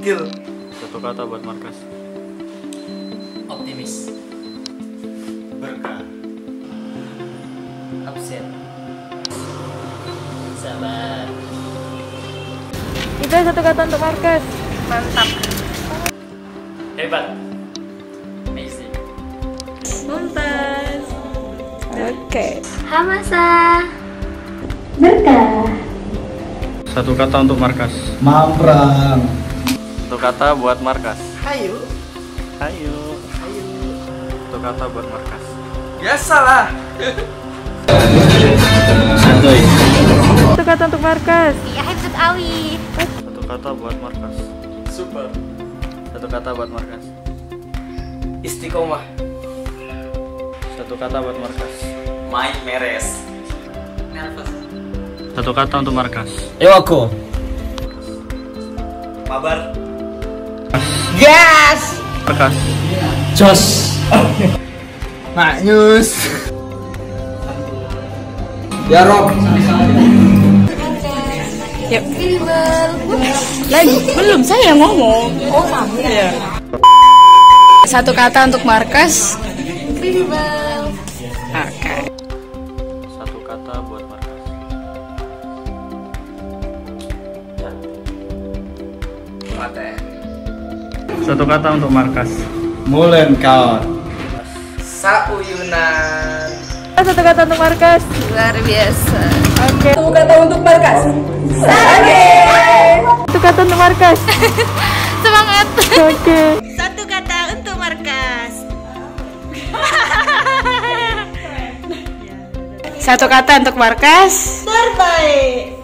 Gokil. Satu kata buat markas. Optimis. Berkah. Absen. Sabar. Itu satu kata untuk markas. Mantap. Hebat. Amazing. Mumtaz. Oke. Hamasa. Berkah. Satu kata untuk markas. Mamprang. Satu kata buat markas. Hayu. Ayo. Satu kata buat markas. Biasalah. Santuy. Satu kata untuk markas. Ya Hifzat Awi. Satu kata buat markas. Super. Satu kata buat markas. Istiqomah. Satu kata buat markas. Main meres. Nervous. Satu kata untuk markas. Ewako. Mabar. Gas. Markas. Jos. Maknyus. Ya Rob. Yuk. Lagi belum saya ngomong. Oh sama. Iya. Satu kata untuk markas. Bimbel. Oke. Satu kata buat markas. Mate. Satu kata untuk markas. Mulen kawan. Sauyunan. Satu kata untuk markas. Luar biasa. Oke. Satu kata untuk markas. Satu kata untuk markas. Semangat. Oke. Satu kata untuk markas. Satu kata untuk markas. Terbaik.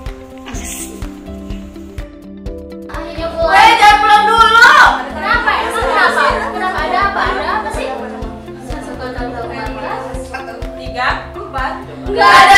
Ayo pulang. Jangan pulang dulu. Kenapa? Emang kenapa? Kenapa? Ada apa? Ada apa sih? Satu kata untuk markas. 1, 3, 4. Enggak